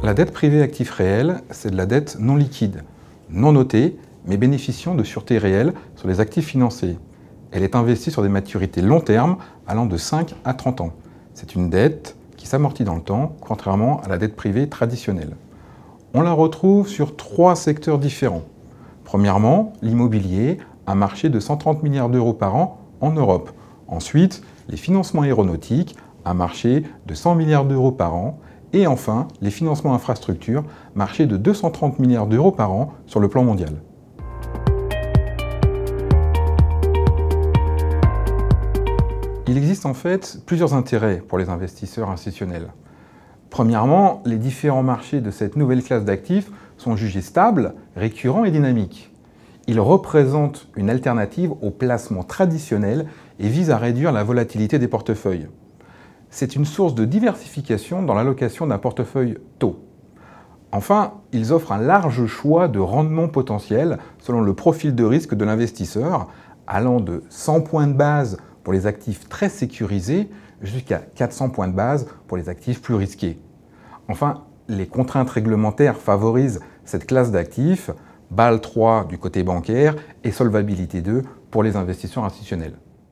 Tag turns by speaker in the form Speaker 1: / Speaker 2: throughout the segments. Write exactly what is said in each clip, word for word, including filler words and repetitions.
Speaker 1: La dette privée actif réel, c'est de la dette non liquide, non notée, mais bénéficiant de sûreté réelle sur les actifs financés. Elle est investie sur des maturités long terme allant de cinq à trente ans. C'est une dette qui s'amortit dans le temps, contrairement à la dette privée traditionnelle. On la retrouve sur trois secteurs différents. Premièrement, l'immobilier, un marché de cent trente milliards d'euros par an en Europe. Ensuite, les financements aéronautiques, un marché de cent milliards d'euros par an. Et enfin, les financements infrastructures, marché de deux cent trente milliards d'euros par an sur le plan mondial. Il existe en fait plusieurs intérêts pour les investisseurs institutionnels. Premièrement, les différents marchés de cette nouvelle classe d'actifs sont jugés stables, récurrents et dynamiques. Ils représentent une alternative aux placements traditionnels et visent à réduire la volatilité des portefeuilles. C'est une source de diversification dans l'allocation d'un portefeuille taux. Enfin, ils offrent un large choix de rendements potentiels selon le profil de risque de l'investisseur, allant de cent points de base pour les actifs très sécurisés jusqu'à quatre cents points de base pour les actifs plus risqués. Enfin, les contraintes réglementaires favorisent cette classe d'actifs, Bâle trois du côté bancaire et Solvabilité deux pour les investisseurs institutionnels.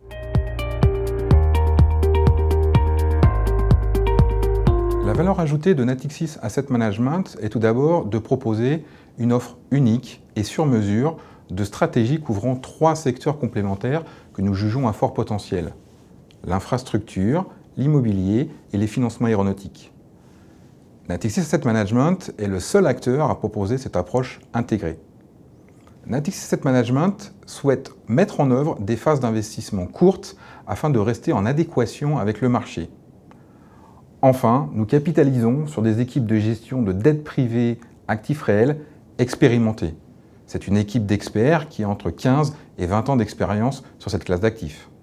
Speaker 1: La valeur ajoutée de Natixis Asset Management est tout d'abord de proposer une offre unique et sur mesure de stratégies couvrant trois secteurs complémentaires que nous jugeons à fort potentiel: l'infrastructure, l'immobilier et les financements aéronautiques. Natixis Asset Management est le seul acteur à proposer cette approche intégrée. Natixis Asset Management souhaite mettre en œuvre des phases d'investissement courtes afin de rester en adéquation avec le marché. Enfin, nous capitalisons sur des équipes de gestion de dette privée actifs réels expérimentées. C'est une équipe d'experts qui a entre quinze et vingt ans d'expérience sur cette classe d'actifs.